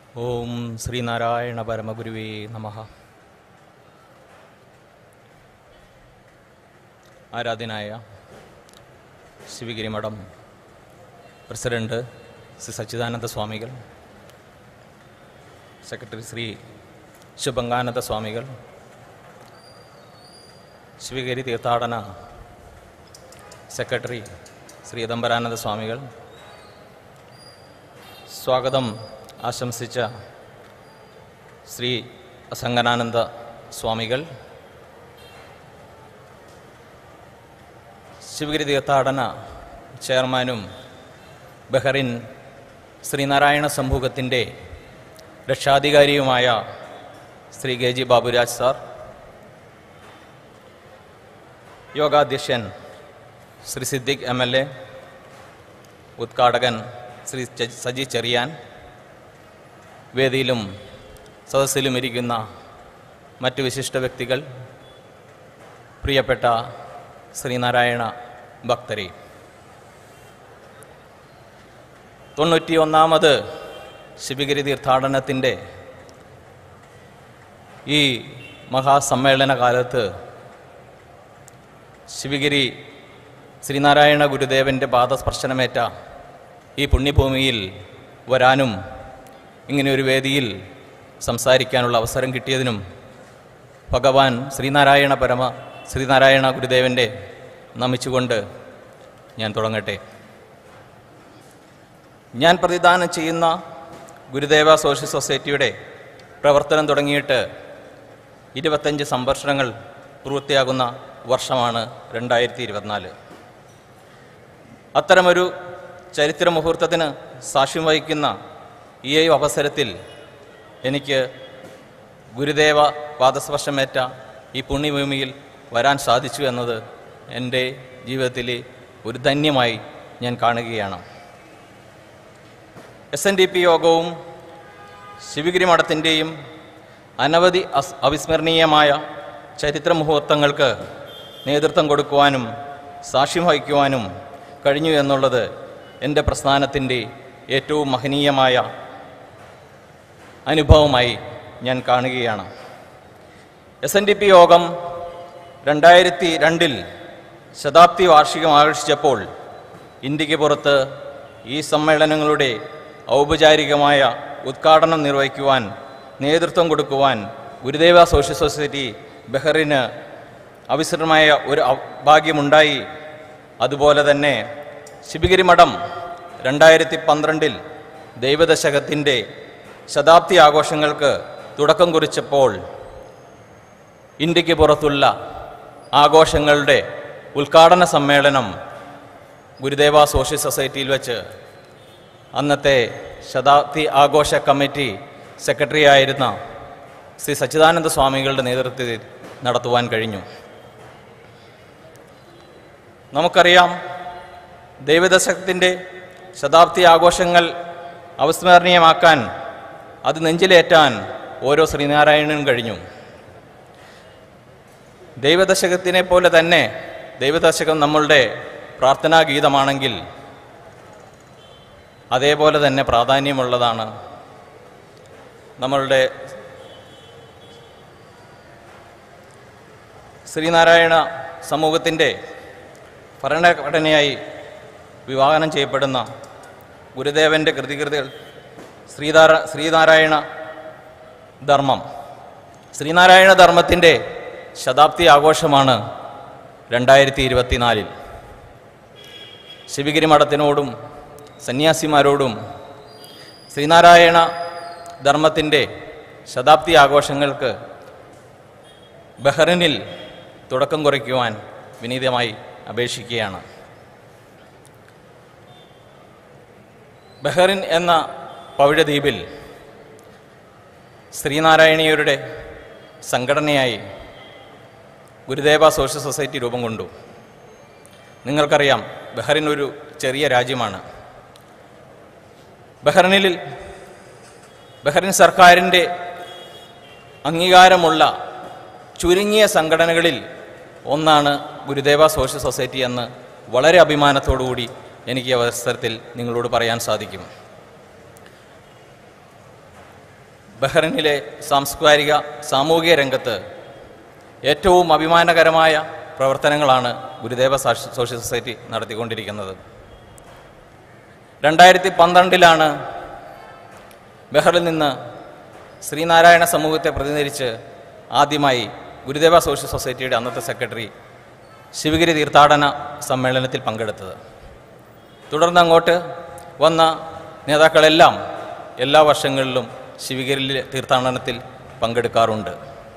ഓം ശ്രീനാരായണ പരമഗുരുവേ നമഃ. ആരാധ്യനായ ശിവഗിരി മഠം പ്രസിഡന്റ് ശ്രീ സച്ചിദാനന്ദ സ്വാമികൾ, സെക്രട്ടറി ശ്രീ ശുഭങ്കാനന്ദ സ്വാമികൾ, ശിവഗിരി തീർത്ഥാടന സെക്രട്ടറി ശ്രീ ഏദംബരാനന്ദ സ്വാമികൾ, സ്വാഗതം ആശംസിച്ച ശ്രീ അസംഗനാനന്ദ സ്വാമികൾ, ശിവഗിരി തീർത്ഥാടന ചെയർമാനും ബഹറിൻ ശ്രീനാരായണ സംഭൂകത്തിൻ്റെ രക്ഷാധികാരിയുമായ Shri K G Baburaj sir, യോഗാധ്യക്ഷൻ ശ്രീ സിദ്ദിഖ് MLA, ഉദ്ഘാടകൻ ശ്രീ സജി ചെറിയാൻ, വേദിയിലും സദസ്സിലും ഇരിക്കുന്ന മറ്റ് വിശിഷ്ട വ്യക്തികൾ, പ്രിയപ്പെട്ട ശ്രീനാരായണ ഭക്തരെ, 91ാമത് ശിവഗിരി തീർത്ഥാടനത്തിൻ്റെ ഈ മഹാസമ്മേളന കാലത്ത് ശിവഗിരി ശ്രീനാരായണ ഗുരുദേവൻ്റെ പാദസ്പർശനമേറ്റ ഈ പുണ്യഭൂമിയിൽ വരാനും ഇങ്ങനെയൊരു വേദിയിൽ സംസാരിക്കാനുള്ള അവസരം കിട്ടിയതിനും ഭഗവാൻ ശ്രീനാരായണ ഗുരുദേവൻ്റെ നമിച്ചുകൊണ്ട് ഞാൻ തുടങ്ങട്ടെ. ഞാൻ പ്രതിദാനം ചെയ്യുന്ന ഗുരുദേവ സോഷ്യൽ സൊസൈറ്റിയുടെ പ്രവർത്തനം തുടങ്ങിയിട്ട് 25 സംവത്സരങ്ങൾ പൂർത്തിയാകുന്ന വർഷമാണ് 2024. അത്തരമൊരു ചരിത്ര മുഹൂർത്തത്തിന് സാക്ഷ്യം വഹിക്കുന്ന ഈ അവസരത്തിൽ എനിക്ക് ഗുരുദേവ പാദസ്പർശമേറ്റ ഈ പുണ്യഭൂമിയിൽ വരാൻ സാധിച്ചു എന്നത് എൻ്റെ ജീവിതത്തിലെ ഒരു ധന്യമായി ഞാൻ കാണുകയാണ്. SNDP യോഗവും ശിവഗിരി മഠത്തിൻ്റെയും അനവധി അവിസ്മരണീയമായ ചരിത്ര മുഹൂർത്തങ്ങൾക്ക് നേതൃത്വം കൊടുക്കുവാനും സാക്ഷ്യം വഹിക്കുവാനും കഴിഞ്ഞു എന്നുള്ളത് എൻ്റെ പ്രസ്ഥാനത്തിൻ്റെ ഏറ്റവും മഹനീയമായ അനുഭവമായി ഞാൻ കാണുകയാണ്. SNDP യോഗം 2002 ശതാബ്ദി വാർഷികം ആഘോഷിച്ചപ്പോൾ ഇന്ത്യക്ക് പുറത്ത് ഈ സമ്മേളനങ്ങളുടെ ഔപചാരികമായ ഉദ്ഘാടനം നിർവഹിക്കുവാൻ, നേതൃത്വം കൊടുക്കുവാൻ ഗുരുദേവ സോഷ്യൽ സൊസൈറ്റി ബഹറിന് അവിസ്മരണമായ ഒരു ഭാഗ്യമുണ്ടായി. അതുപോലെ തന്നെ ശിവഗിരി മഠം 2012 ദൈവദശകത്തിൻ്റെ ശതാബ്ദി ആഘോഷങ്ങൾക്ക് തുടക്കം കുറിച്ചപ്പോൾ ഇന്ത്യക്ക് പുറത്തുള്ള ആഘോഷങ്ങളുടെ ഉദ്ഘാടന സമ്മേളനം ഗുരുദേവ സോഷ്യൽ സൊസൈറ്റിയിൽ വെച്ച് അന്നത്തെ ശതാബ്ദി ആഘോഷ കമ്മിറ്റി സെക്രട്ടറി ആയിരുന്ന ശ്രീ സച്ചിദാനന്ദ സ്വാമികളുടെ നേതൃത്വത്തിൽ നടത്തുവാൻ കഴിഞ്ഞു. നമുക്കറിയാം, ദൈവദശകത്തിൻ്റെ ശതാബ്ദി ആഘോഷങ്ങൾ അവിസ്മരണീയമാക്കാൻ, അത് നെഞ്ചിലേറ്റാൻ ഓരോ ശ്രീനാരായണനും കഴിഞ്ഞു. ദൈവദശകത്തിനെ പോലെ തന്നെ ദൈവദശകം നമ്മളുടെ പ്രാർത്ഥനാ ഗീതമാണെങ്കിൽ അതേപോലെ തന്നെ പ്രാധാന്യമുള്ളതാണ് നമ്മളുടെ ശ്രീനാരായണ സമൂഹത്തിൻ്റെ ഭരണഘടനയായി വിഭാവനം ചെയ്യപ്പെടുന്ന ഗുരുദേവൻ്റെ കൃതികൾ ശ്രീനാരായണ ധർമ്മം. ശ്രീനാരായണ ധർമ്മത്തിൻ്റെ ശതാബ്ദി ആഘോഷമാണ് 2024. ശിവഗിരി മഠത്തിനോടും സന്യാസിമാരോടും ശ്രീനാരായണ ധർമ്മത്തിൻ്റെ ശതാബ്ദി ആഘോഷങ്ങൾക്ക് ബഹ്റിനിൽ തുടക്കം കുറിക്കുവാൻ വിനീതമായി അപേക്ഷിക്കുകയാണ്. ബഹ്റിൻ എന്ന പവിഴദ്വീപിൽ ശ്രീനാരായണീയരുടെ സംഘടനയായി ഗുരുദേവ സോഷ്യൽ സൊസൈറ്റി രൂപം കൊണ്ടു. നിങ്ങൾക്കറിയാം, ബഹ്റിൻ ഒരു ചെറിയ രാജ്യമാണ്. ബഹ്റിൻ സർക്കാരിൻ്റെ അംഗീകാരമുള്ള ചുരുങ്ങിയ സംഘടനകളിൽ ഒന്നാണ് ഗുരുദേവ സോഷ്യൽ സൊസൈറ്റി എന്ന് വളരെ അഭിമാനത്തോടുകൂടി എനിക്ക് ഈ അവസരത്തിൽ നിങ്ങളോട് പറയാൻ സാധിക്കും. ബഹ്റിനിലെ സാംസ്കാരിക സാമൂഹിക രംഗത്ത് ഏറ്റവും അഭിമാനകരമായ പ്രവർത്തനങ്ങളാണ് ഗുരുദേവ സോഷ്യൽ സൊസൈറ്റി നടത്തിക്കൊണ്ടിരിക്കുന്നത്. 2012 ബഹ്റിനിൽ നിന്ന് ശ്രീനാരായണ സമൂഹത്തെ പ്രതിനിധീകരിച്ച് ആദ്യമായി ഗുരുദേവ സോഷ്യൽ സൊസൈറ്റിയുടെ അന്നത്തെ സെക്രട്ടറി ശിവഗിരി തീർത്ഥാടന സമ്മേളനത്തിൽ പങ്കെടുത്തത്. തുടർന്ന് അങ്ങോട്ട് വന്ന നേതാക്കളെല്ലാം എല്ലാ വർഷങ്ങളിലും ശിവഗിരിയിലെ തീർത്ഥാടനത്തിൽ പങ്കെടുക്കാറുണ്ട്.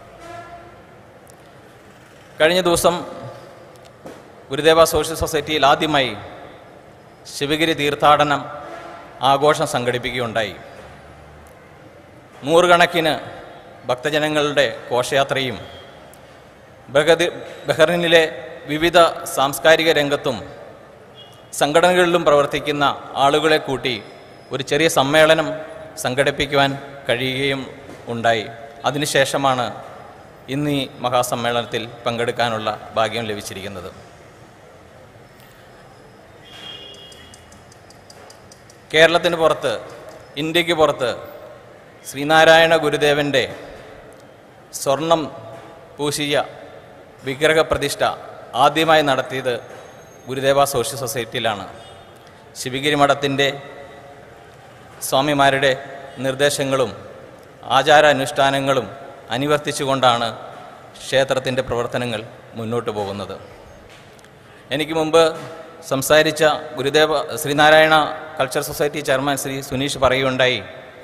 കഴിഞ്ഞ ദിവസം ഗുരുദേവ സോഷ്യൽ സൊസൈറ്റിയിൽ ആദ്യമായി ശിവഗിരി തീർത്ഥാടനം ആഘോഷം സംഘടിപ്പിക്കുകയുണ്ടായി. 100 കണക്കിന് ഭക്തജനങ്ങളുടെ ഘോഷയാത്രയും ബഹ്റിനിലെ വിവിധ സാംസ്കാരിക രംഗത്തും സംഘടനകളിലും പ്രവർത്തിക്കുന്ന ആളുകളെ കൂട്ടി ഒരു ചെറിയ സമ്മേളനം സംഘടിപ്പിക്കുവാൻ കഴിയുകയും ഉണ്ടായി. അതിനുശേഷമാണ് ഇന്ന് ഈ മഹാസമ്മേളനത്തിൽ പങ്കെടുക്കാനുള്ള ഭാഗ്യം ലഭിച്ചിരിക്കുന്നത്. കേരളത്തിന് പുറത്ത്, ഇന്ത്യക്ക് പുറത്ത് ശ്രീനാരായണ ഗുരുദേവൻ്റെ സ്വർണം പൂശിയ വിഗ്രഹപ്രതിഷ്ഠ ആദ്യമായി നടത്തിയത് ഗുരുദേവ സോഷ്യൽ സൊസൈറ്റിയിലാണ്. ശിവഗിരി മഠത്തിൻ്റെ സ്വാമിമാരുടെ നിർദ്ദേശങ്ങളും ആചാരാനുഷ്ഠാനങ്ങളും അനുവർത്തിച്ചുകൊണ്ടാണ് ക്ഷേത്രത്തിൻ്റെ പ്രവർത്തനങ്ങൾ മുന്നോട്ട് പോകുന്നത്. എനിക്ക് മുമ്പ് സംസാരിച്ച Gurudeva Sreenarayana culture society chairman Shri Suneesh പറയുകയുണ്ടായി,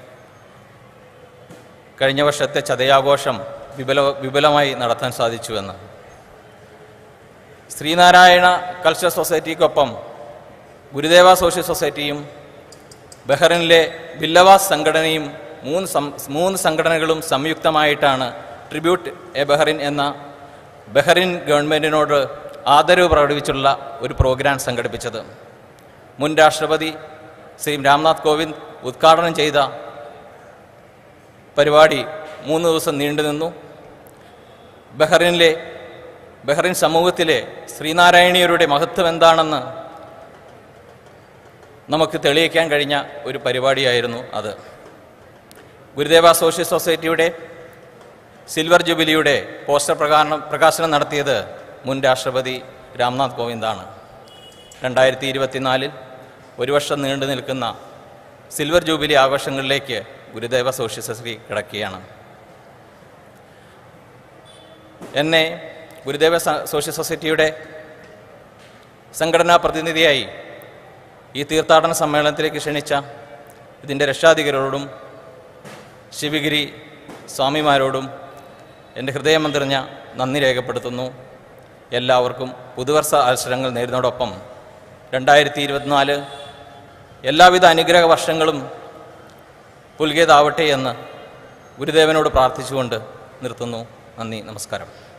കഴിഞ്ഞ വർഷത്തെ ചതയാഘോഷം വിപുലമായി നടത്താൻ സാധിച്ചുവെന്ന്. ശ്രീനാരായണ കൾച്ചർ സൊസൈറ്റിക്കൊപ്പം ഗുരുദേവ സോഷ്യൽ സൊസൈറ്റിയും ബഹ്റിനിലെ ബില്ലവാസ് സംഘടനയും മൂന്ന് സംഘടനകളും സംയുക്തമായിട്ടാണ് ട്രിബ്യൂട്ട് എ ബഹ്റിൻ എന്ന ബഹ്റിൻ ഗവൺമെൻറ്റിനോട് ആദരവ് പ്രകടിപ്പിച്ചുള്ള ഒരു പ്രോഗ്രാം സംഘടിപ്പിച്ചത്. മുൻ രാഷ്ട്രപതി ശ്രീ രാംനാഥ് കോവിന്ദ് ഉദ്ഘാടനം ചെയ്ത പരിപാടി 3 ദിവസം നീണ്ടുനിന്നു. ബഹ്റിൻ സമൂഹത്തിലെ ശ്രീനാരായണീയരുടെ മഹത്വം എന്താണെന്ന് നമുക്ക് തെളിയിക്കാൻ കഴിഞ്ഞ ഒരു പരിപാടിയായിരുന്നു അത്. ഗുരുദേവ സോഷ്യൽ സൊസൈറ്റിയുടെ സിൽവർ ജൂബിലിയുടെ പോസ്റ്റർ പ്രകാശനം നടത്തിയത് മുൻ രാഷ്ട്രപതി രാംനാഥ് കോവിന്ദാണ്. 2024 ഒരു വർഷം നീണ്ടു നിൽക്കുന്ന സിൽവർ ജൂബിലി ആഘോഷങ്ങളിലേക്ക് ഗുരുദേവ സോഷ്യൽ സൊസൈറ്റി കിടക്കുകയാണ്. എന്നെ ഗുരുദേവ സോഷ്യൽ സൊസൈറ്റിയുടെ സംഘടനാ പ്രതിനിധിയായി ഈ തീർത്ഥാടന സമ്മേളനത്തിലേക്ക് ക്ഷണിച്ച ഇതിൻ്റെ രക്ഷാധികാരികളോടും ശിവഗിരി സ്വാമിമാരോടും എൻ്റെ ഹൃദയം നിറഞ്ഞ നന്ദി രേഖപ്പെടുത്തുന്നു. എല്ലാവർക്കും പുതുവർഷ അവസരങ്ങൾ നേരുന്നതോടൊപ്പം 2024 എല്ലാവിധ അനുഗ്രഹ വർഷങ്ങളും പുൽകിയതാവട്ടെ എന്ന് ഗുരുദേവനോട് പ്രാർത്ഥിച്ചുകൊണ്ട് നിർത്തുന്നു. നന്ദി, നമസ്കാരം.